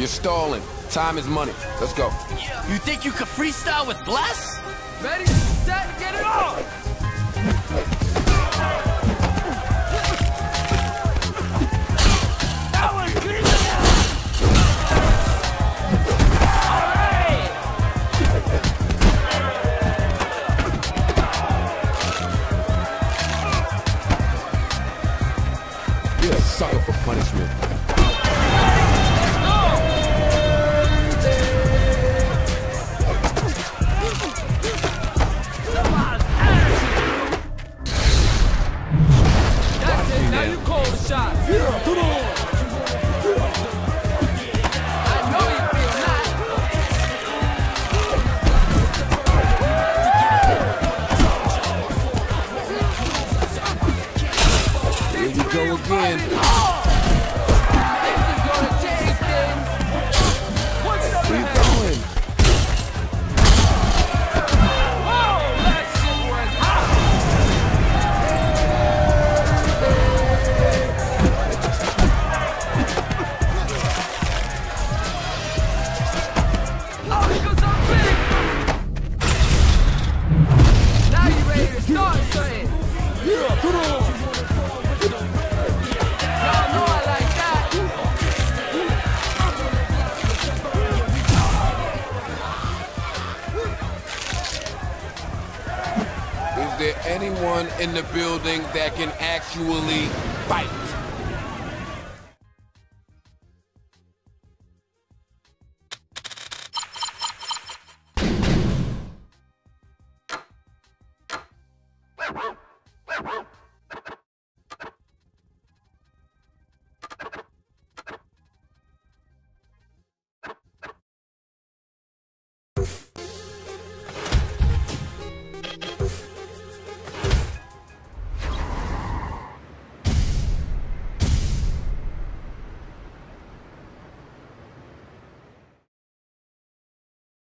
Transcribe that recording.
You're stalling. Time is money. Let's go. You think you could freestyle with Bless? Ready, set, get it on! That was good! You're a sucker for punishment. Now you call the shot. Yeah, come on. I know you feel that. Here we go again. This is gonna change things. What's up, Where you man? going? Whoa, that shit was hot. Oh, here goes our big. Now you ready to start something? Yeah, come on. Y'all know I like that. Is there anyone in the building that can actually fight?